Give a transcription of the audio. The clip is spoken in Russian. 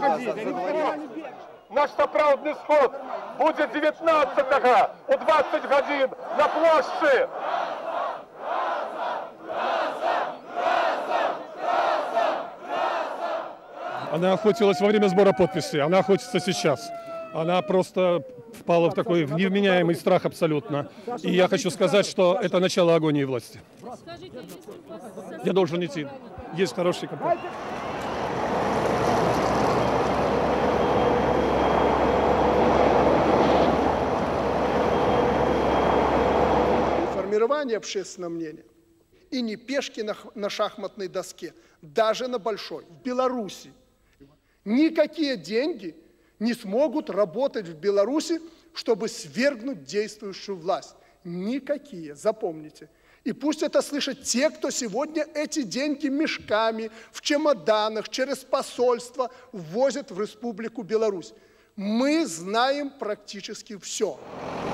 Наш сапраўдны сход будет 19-го у 20 годин на площади. Она охотилась во время сбора подписей, она охотится сейчас. Она просто впала в такой невменяемый страх абсолютно. И я хочу сказать, что это начало агонии власти. Я должен идти. Есть хороший компания. Формирование общественного мнения. И не пешки на шахматной доске, даже на большой. В Беларуси никакие деньги не смогут работать в Беларуси, чтобы свергнуть действующую власть. Никакие, запомните. И пусть это слышат те, кто сегодня эти деньги мешками, в чемоданах, через посольство ввозят в Республику Беларусь. Мы знаем практически все.